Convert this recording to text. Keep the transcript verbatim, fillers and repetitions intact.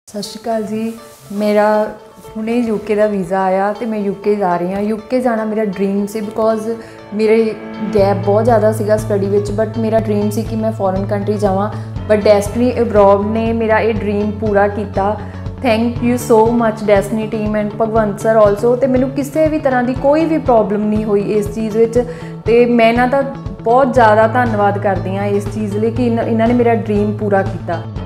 सत श्री अकाल जी। मेरा हुणे यूके का वीज़ा आया तो मैं यूके जा रही हाँ। यूके जाना मेरा ड्रीम से बिकॉज मेरे गैप बहुत ज़्यादा सीगा स्टडी विच, बट मेरा ड्रीम सी कि मैं फॉरेन कंट्री जावां, बट डेस्टिनी अब्रॉड ने मेरा ये ड्रीम पूरा किया। Thank you so much destiny team and Bhagwant sir also. तो मैनू किसी भी तरह की कोई भी प्रॉब्लम नहीं हुई इस चीज़ विच, ते मैं इन्हां दा बहुत ज़्यादा धन्नवाद करती हाँ इस चीज़ लिए कि इन्होंने मेरा ड्रीम पूरा किया।